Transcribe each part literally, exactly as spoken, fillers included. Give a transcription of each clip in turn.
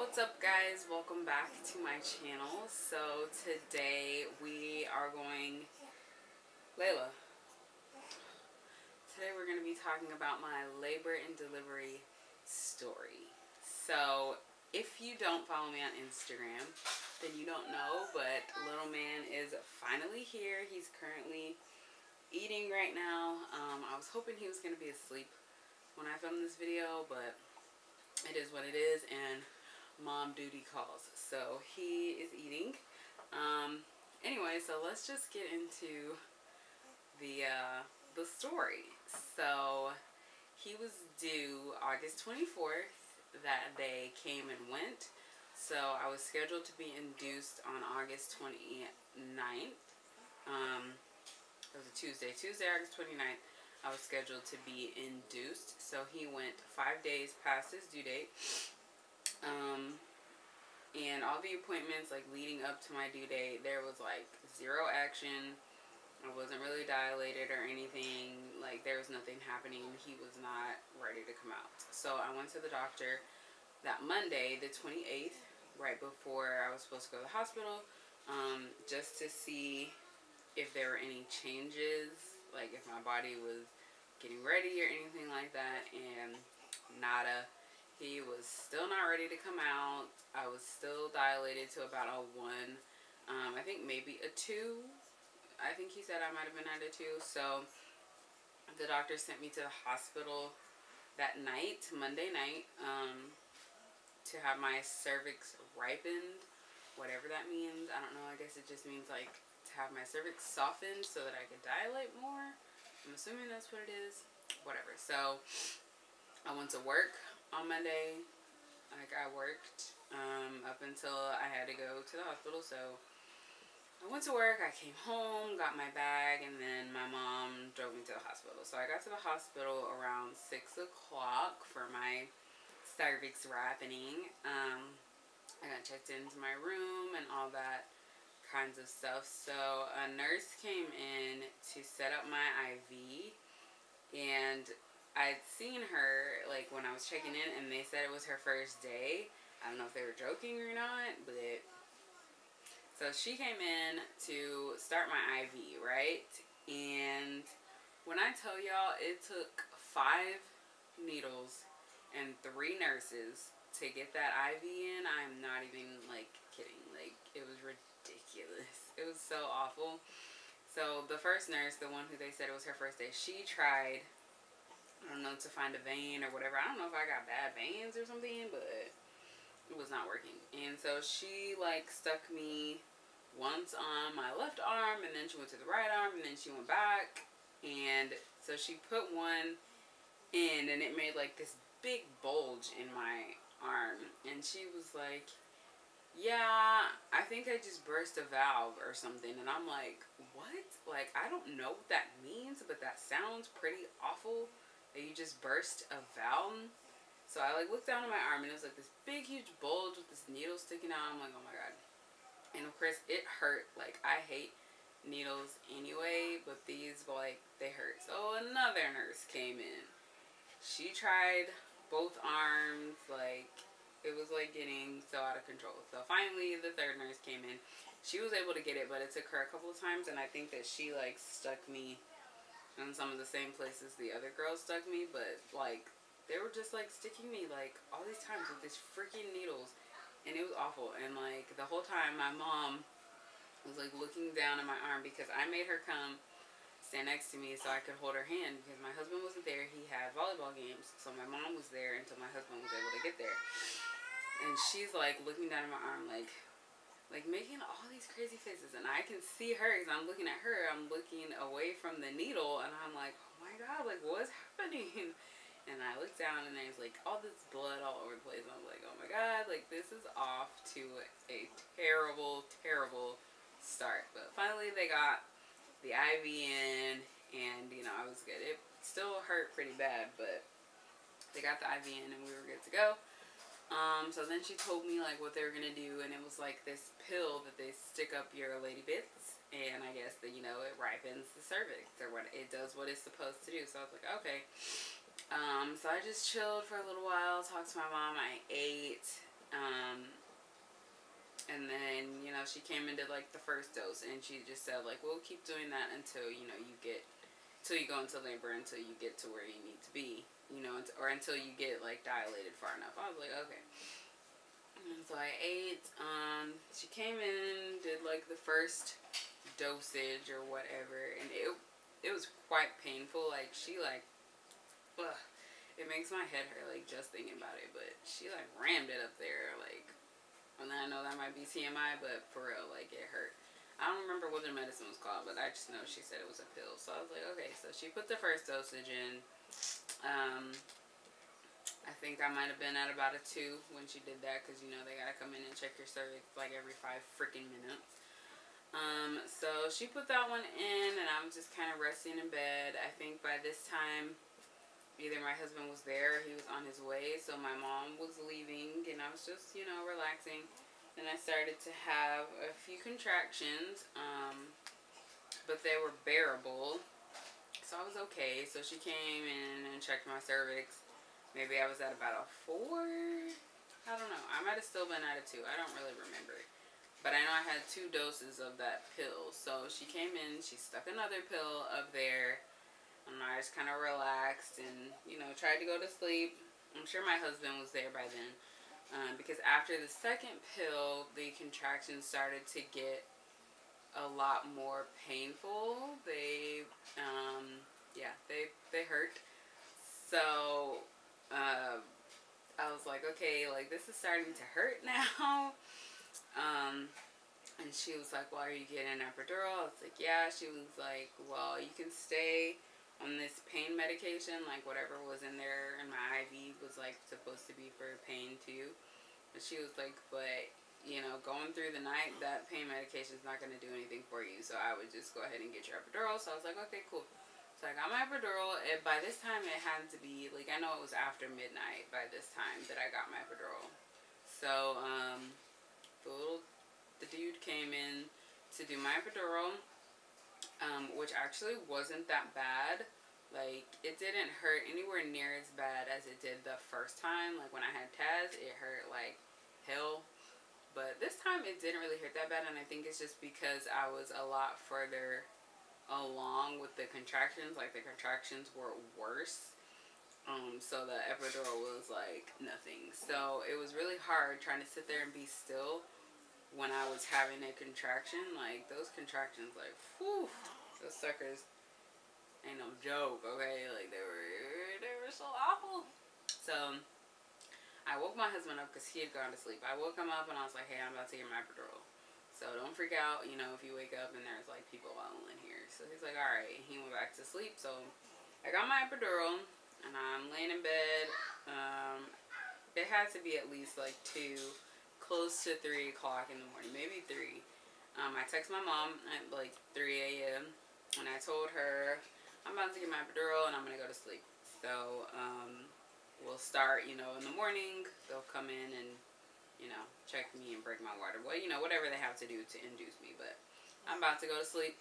What's up, guys? Welcome back to my channel. So today we are going Layla today we're going to be talking about my labor and delivery story. So if you don't follow me on Instagram, then you don't know, but little man is finally here. He's currently eating right now. um, I was hoping he was going to be asleep when I filmed this video, but it is what it is, and mom duty calls. So he is eating. Um, anyway, so let's just get into the uh, the story. So he was due August twenty-fourth. That day came and went. So I was scheduled to be induced on August twenty-ninth. Um, it was a Tuesday. Tuesday, August twenty-ninth. I was scheduled to be induced. So he went five days past his due date. Um, and all the appointments, like, leading up to my due date, there was, like, zero action. I wasn't really dilated or anything. Like, there was nothing happening. He was not ready to come out. So I went to the doctor that Monday, the twenty-eighth, right before I was supposed to go to the hospital, um, just to see if there were any changes, like if my body was getting ready or anything like that, and nada. He was still not ready to come out. I was still dilated to about a one. Um, I think maybe a two. I think he said I might have been at a two. So the doctor sent me to the hospital that night, Monday night, um, to have my cervix ripened, whatever that means. I don't know. I guess it just means like to have my cervix softened so that I could dilate more. I'm assuming that's what it is. Whatever. So I went to work on Monday. Like, I worked um, up until I had to go to the hospital. So I went to work, I came home, got my bag, and then my mom drove me to the hospital. So I got to the hospital around six o'clock for my cervix ripening. Um, I got checked into my room and all that kinds of stuff. So a nurse came in to set up my I V, and I'd seen her, like, when I was checking in, and they said it was her first day. I don't know if they were joking or not, but so she came in to start my I V, right? And when I tell y'all, it took five needles and three nurses to get that I V in, I'm not even, like, kidding. Like, it was ridiculous. It was so awful. So the first nurse, the one who they said it was her first day, she tried, I don't know, to find a vein or whatever. I don't know if I got bad veins or something, but it was not working. And so she, like, stuck me once on my left arm, and then she went to the right arm, and then she went back. And so she put one in, and it made, like, this big bulge in my arm. And she was like, yeah, I think I just burst a valve or something. And I'm like, what? Like, I don't know what that means, but that sounds pretty awful. That you just burst a valve. So I, like, looked down at my arm, and it was like this big huge bulge with this needle sticking out. I'm like, oh my god. And of course it hurt. Like, I hate needles anyway, but these, like, they hurt. So another nurse came in. She tried both arms. Like, it was like getting so out of control. So finally the third nurse came in. She was able to get it, but it took her a couple of times, and I think that she, like, stuck me in some of the same places the other girls stuck me, but, like, they were just, like, sticking me, like, all these times with these freaking needles, and it was awful. And, like, the whole time my mom was, like, looking down at my arm, because I made her come stand next to me so I could hold her hand, because my husband wasn't there. He had volleyball games, so my mom was there until my husband was able to get there. And she's, like, looking down at my arm, like, like, making all these crazy faces, and I can see her, because I'm looking at her, I'm looking away from the needle, and I'm like, oh my god, like, what's happening? And I look down, and there's, like, all this blood all over the place, and I'm like, oh my god, like, this is off to a terrible, terrible start. But finally, they got the I V in, and, you know, I was good. It still hurt pretty bad, but they got the I V in, and we were good to go. Um, so then she told me, like, what they were going to do, and it was, like, this pill that they stick up your lady bits, and I guess that, you know, it ripens the cervix, or what, it does what it's supposed to do. So I was like, okay. Um, so I just chilled for a little while, talked to my mom, I ate, Um, and then, you know, she came and did like the first dose, and she just said like, we'll keep doing that until, you know, you get, until you go into labor, until you get to where you need to be, you know, or until you get like dilated far enough. I was like, okay. And so I ate. Um, she came in, did like the first dosage or whatever, and it it was quite painful. Like she like, ugh, it makes my head hurt like just thinking about it. But she like rammed it up there, like. And I know that might be T M I, but for real, like, it hurt. I don't remember what the medicine was called, but I just know she said it was a pill. So I was like, okay. So she put the first dosage in. Um, I think I might have been at about a two when she did that, because, you know, they got to come in and check your cervix like every five freaking minutes. Um, so she put that one in, and I was just kind of resting in bed. I think by this time, either my husband was there or he was on his way, so my mom was leaving, and I was just, you know, relaxing. Then I started to have a few contractions, um, but they were bearable, so I was okay. So she came in and checked my cervix. Maybe I was at about a four? I don't know. I might have still been at a two. I don't really remember. But I know I had two doses of that pill. So she came in, she stuck another pill up there. And I just kind of relaxed and, you know, tried to go to sleep. I'm sure my husband was there by then. Um, because after the second pill, the contractions started to get a lot more painful. They, um, yeah, they, they hurt. So, uh, I was like, okay, like, this is starting to hurt now. Um, and she was like, well, are you getting an epidural? I was like, yeah. She was like, well, you can stay on this pain medication, like whatever was in there in my I V was like supposed to be for pain too. But she was like, but you know, going through the night, that pain medication is not going to do anything for you. So I would just go ahead and get your epidural. So I was like, okay, cool. So I got my epidural. And by this time, it had to be like, I know it was after midnight by this time that I got my epidural. So um, the little the dude came in to do my epidural. Um, which actually wasn't that bad. Like, it didn't hurt anywhere near as bad as it did the first time. Like, when I had Taz, it hurt like hell. But this time, it didn't really hurt that bad. And I think it's just because I was a lot further along with the contractions. Like, the contractions were worse. Um, so the epidural was like nothing. So it was really hard trying to sit there and be still when I was having a contraction. Like, those contractions, like, whew, those suckers ain't no joke, okay? Like, they were, they were so awful. So, I woke my husband up because he had gone to sleep. I woke him up and I was like, hey, I'm about to get my epidural. So, don't freak out, you know, if you wake up and there's, like, people all in here. So, he's like, alright. He went back to sleep. So, I got my epidural and I'm laying in bed. Um, it had to be at least, like, two... close to three o'clock in the morning, maybe three. Um, I text my mom at like three A M and I told her I'm about to get my epidural and I'm gonna go to sleep. So um, we'll start, you know, in the morning. They'll come in and, you know, check me and break my water. Well, you know, whatever they have to do to induce me. But I'm about to go to sleep.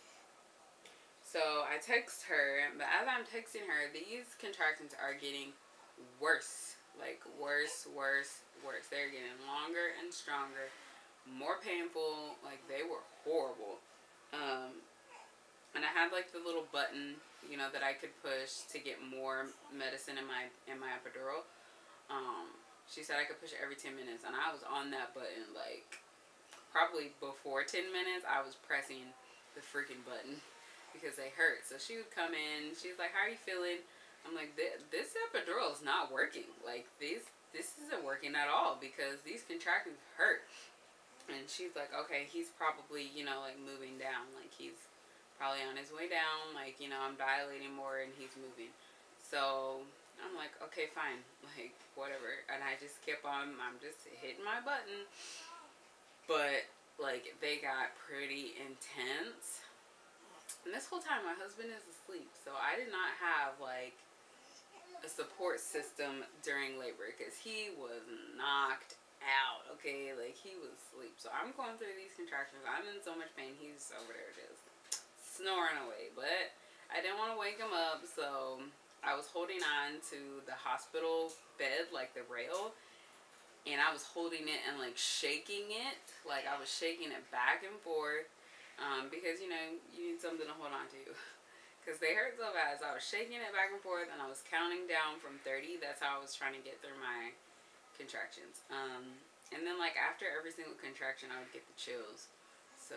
So I text her, but as I'm texting her, these contractions are getting worse. Like, worse, worse, worse. They're getting longer and stronger, more painful. Like, they were horrible. Um, and I had, like, the little button, you know, that I could push to get more medicine in my, in my epidural. Um, she said I could push it every ten minutes, and I was on that button, like, probably before ten minutes, I was pressing the freaking button because they hurt. So she would come in, she's like, how are you feeling? I'm like, this epidural is not working. Like, this, this isn't working at all because these contractions hurt. And she's like, okay, he's probably, you know, like, moving down. Like, he's probably on his way down. Like, you know, I'm dilating more and he's moving. So, I'm like, okay, fine. Like, whatever. And I just kept on, I'm just hitting my button. But, like, they got pretty intense. And this whole time, my husband is asleep. So, I did not have, like, a support system during labor because he was knocked out, okay? Like, he was asleep. So, I'm going through these contractions. I'm in so much pain. He's over there just snoring away. But I didn't want to wake him up, so I was holding on to the hospital bed, like the rail. and I was holding it and like shaking it, like I was shaking it back and forth, um, because you know you need something to hold on to, because they hurt so bad. So I was shaking it back and forth, and I was counting down from thirty. That's how I was trying to get through my contractions. Um, and then like after every single contraction, I would get the chills. So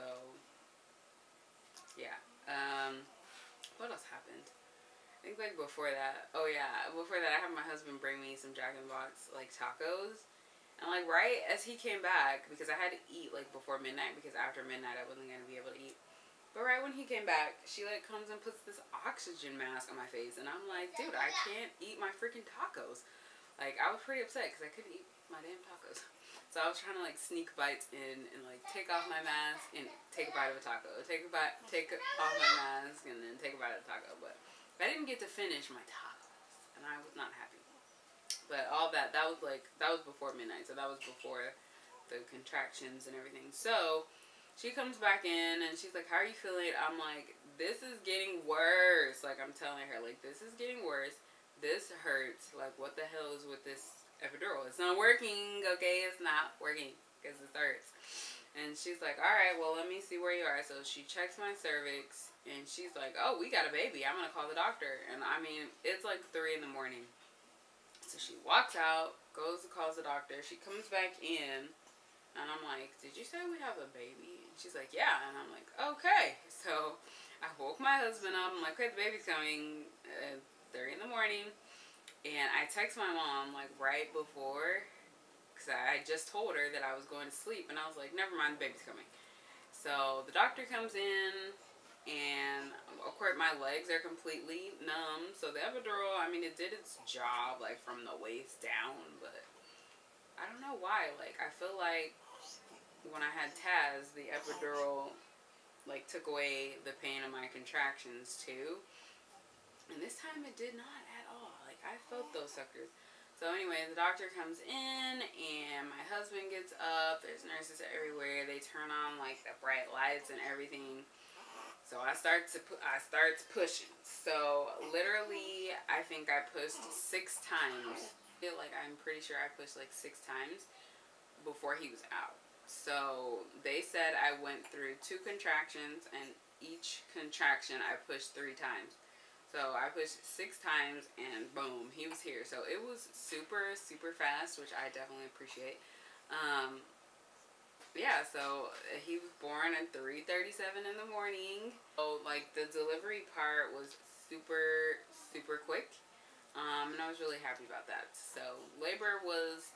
yeah. Um, what else happened? I think like before that, oh yeah, before that I had my husband bring me some Jack in the Box like tacos. And like right as he came back, because I had to eat like before midnight, because after midnight I wasn't going to be able to eat. But right when he came back, she like comes and puts this oxygen mask on my face. And I'm like, dude, I can't eat my freaking tacos. Like I was pretty upset because I couldn't eat my damn tacos. So I was trying to like sneak bites in and like take off my mask and take a bite of a taco. Take a bite, take off my mask and then take a bite of a taco. But I didn't get to finish my tacos, and I was not happy. But all that, that was like, that was before midnight, so that was before the contractions and everything. So she comes back in, and she's like, how are you feeling? I'm like, this is getting worse. Like, I'm telling her, like, this is getting worse. This hurts. Like, what the hell is with this epidural? It's not working, okay? It's not working, because it hurts. And she's like, all right, well, let me see where you are. So she checks my cervix, and she's like, oh, we got a baby. I'm going to call the doctor. And, I mean, it's like three in the morning. So she walks out, goes and calls the doctor. She comes back in, and I'm like, did you say we have a baby? And she's like, yeah. And I'm like, okay. So I woke my husband up. I'm like, okay, the baby's coming at three in the morning. And I text my mom, like, right before, because I just told her that I was going to sleep, and I was like, never mind, the baby's coming. So the doctor comes in, and of course my legs are completely numb. So the epidural, I mean, it did its job, like from the waist down, but I don't know why. Like, I feel like when I had Taz, the epidural, like, took away the pain of my contractions too. And this time it did not at all. Like, I felt those suckers. So anyway, the doctor comes in, and my husband gets up. There's nurses everywhere. They turn on like the bright lights and everything. So I start to pu I start pushing. So literally, I think I pushed six times. I feel like I'm pretty sure I pushed like six times before he was out. So they said I went through two contractions, and each contraction I pushed three times. So I pushed six times, and boom, he was here. So it was super, super fast, which I definitely appreciate. Um, yeah, so he was born at three thirty-seven in the morning. So, like, the delivery part was super, super quick. Um, and I was really happy about that. So labor was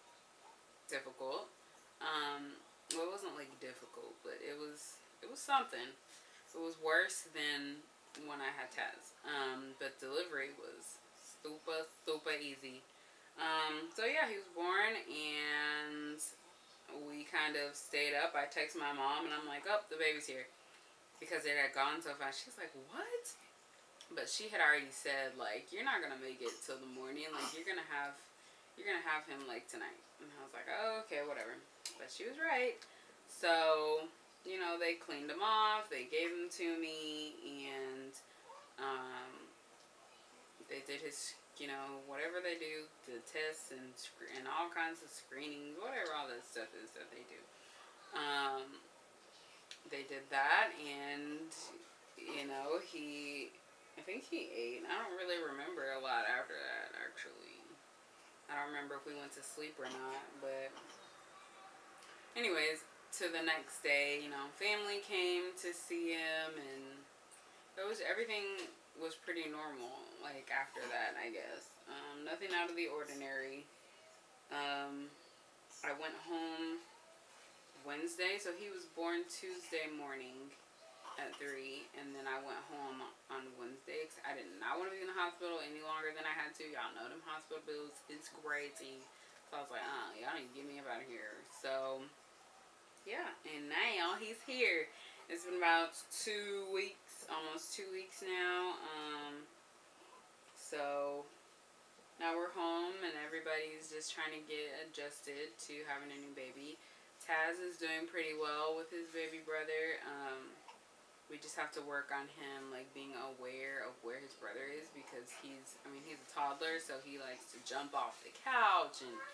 difficult. Um, well, it wasn't, like, difficult, but it was, it was something. It was worse than when I had Taz. Um, but delivery was super, super easy. Um, so yeah, he was born, and we kind of stayed up. I text my mom, and I'm like, oh, the baby's here. Because it had gone so fast. She's like, what? But she had already said, like, you're not going to make it till the morning. Like, you're going to have, you're going to have him, like, tonight. And I was like, oh, okay, whatever. But she was right. So, you know, they cleaned him off, they gave him to me, and um, they did his, you know, whatever they do, the tests and and all kinds of screenings, whatever all that stuff is that they do. Um, they did that, and, you know, he, I think he ate. I don't really remember a lot after that, actually. I don't remember if we went to sleep or not, but anyways, to the next day, you know, family came to see him, and it was, everything was pretty normal, like, after that, I guess. Um, nothing out of the ordinary. Um, I went home Wednesday, so he was born Tuesday morning at three, and then I went home on Wednesday, because I did not want to be in the hospital any longer than I had to. Y'all know them hospital bills, it's crazy. So I was like, oh, y'all need to get me up out of here. So yeah, and now he's here. It's been about two weeks, almost two weeks now. Um, so now we're home, and everybody's just trying to get adjusted to having a new baby. Taz is doing pretty well with his baby brother. Um, we just have to work on him, like, being aware of where his brother is, because he's, I mean, he's a toddler, so he likes to jump off the couch and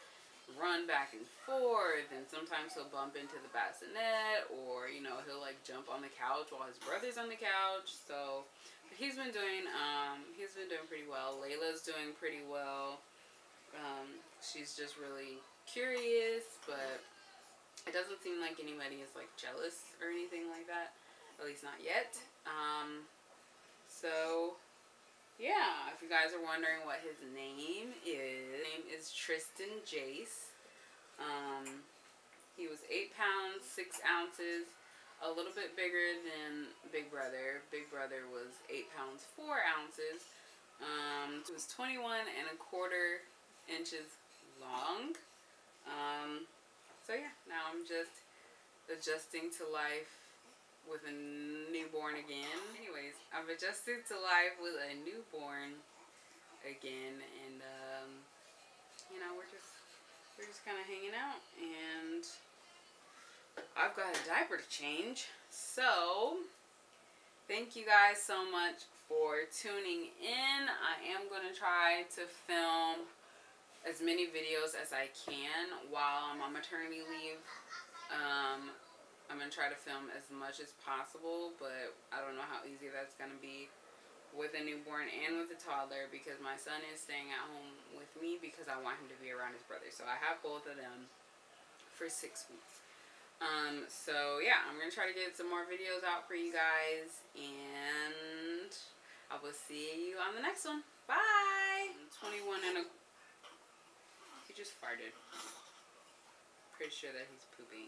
run back and forth, and sometimes he'll bump into the bassinet, or you know, he'll like jump on the couch while his brother's on the couch. So he's been doing um he's been doing pretty well. Layla's doing pretty well. Um, she's just really curious, but it doesn't seem like anybody is like jealous or anything like that, at least not yet. Um, so yeah, if you guys are wondering what his name is, his name is Tristan Jace. Um, he was eight pounds, six ounces, a little bit bigger than Big Brother. Big Brother was eight pounds, four ounces. Um, he was twenty-one and a quarter inches long. Um, so yeah, now I'm just adjusting to life with a newborn again. Anyways, I've adjusted to life with a newborn again, and um, you know, we're just we're just kind of hanging out, and I've got a diaper to change. So thank you guys so much for tuning in. I am gonna try to film as many videos as I can while I'm on maternity leave. Um, I'm going to try to film as much as possible, but I don't know how easy that's going to be with a newborn and with a toddler, because my son is staying at home with me because I want him to be around his brother. So I have both of them for six weeks. Um, so yeah, I'm going to try to get some more videos out for you guys, and I will see you on the next one. Bye! I'm twenty-one and a... He just farted. Pretty sure that he's pooping.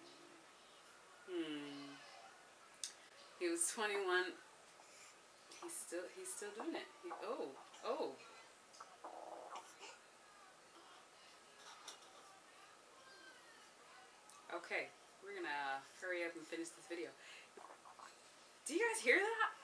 Hmm. He was twenty-one. He's still he's still doing it. He, oh, oh. Okay, we're gonna hurry up and finish this video. Do you guys hear that?